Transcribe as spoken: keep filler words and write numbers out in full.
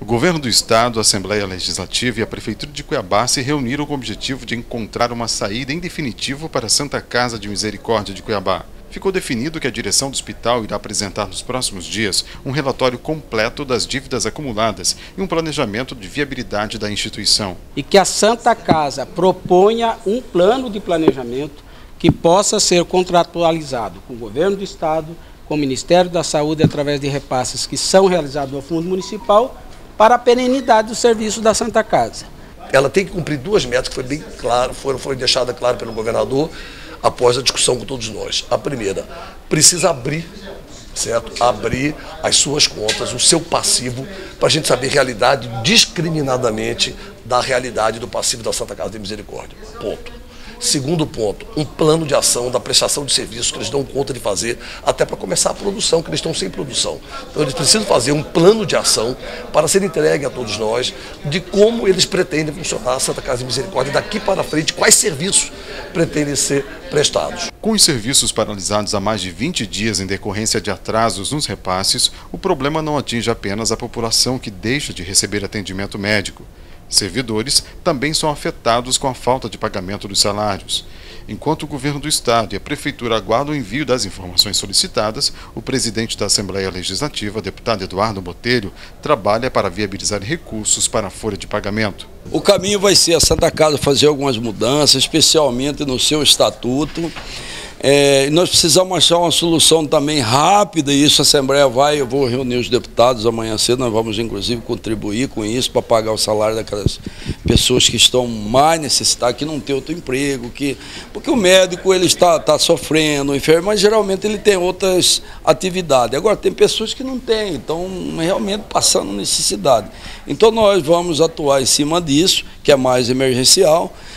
Governo do Estado, a Assembleia Legislativa e a Prefeitura de Cuiabá se reuniram com o objetivo de encontrar uma saída em definitivo para a Santa Casa de Misericórdia de Cuiabá. Ficou definido que a direção do hospital irá apresentar nos próximos dias um relatório completo das dívidas acumuladas e um planejamento de viabilidade da instituição. E que a Santa Casa proponha um plano de planejamento que possa ser contratualizado com o Governo do Estado, com o Ministério da Saúde, através de repasses que são realizados ao Fundo Municipal, para a perenidade do serviço da Santa Casa. Ela tem que cumprir duas metas que foi bem claro, foram, foram deixadas claras pelo governador após a discussão com todos nós. A primeira, precisa abrir, certo? Abrir as suas contas, o seu passivo, para a gente saber a realidade discriminadamente da realidade do passivo da Santa Casa de Misericórdia. Ponto. Segundo ponto, um plano de ação da prestação de serviços que eles dão conta de fazer até para começar a produção, que eles estão sem produção. Então eles precisam fazer um plano de ação para ser entregue a todos nós de como eles pretendem funcionar a Santa Casa de Misericórdia daqui para frente, quais serviços pretendem ser prestados. Com os serviços paralisados há mais de vinte dias em decorrência de atrasos nos repasses, o problema não atinge apenas a população que deixa de receber atendimento médico. Servidores também são afetados com a falta de pagamento dos salários. Enquanto o Governo do Estado e a Prefeitura aguardam o envio das informações solicitadas, o presidente da Assembleia Legislativa, deputado Eduardo Botelho, trabalha para viabilizar recursos para a folha de pagamento. O caminho vai ser a Santa Casa fazer algumas mudanças, especialmente no seu estatuto. É, nós precisamos achar uma solução também rápida, e isso a Assembleia vai, eu vou reunir os deputados amanhã cedo, nós vamos inclusive contribuir com isso para pagar o salário daquelas pessoas que estão mais necessitadas, que não tem outro emprego, que, porque o médico ele está, está sofrendo, o enfermeiro, mas geralmente ele tem outras atividades. Agora tem pessoas que não têm, estão realmente passando necessidade. Então nós vamos atuar em cima disso, que é mais emergencial.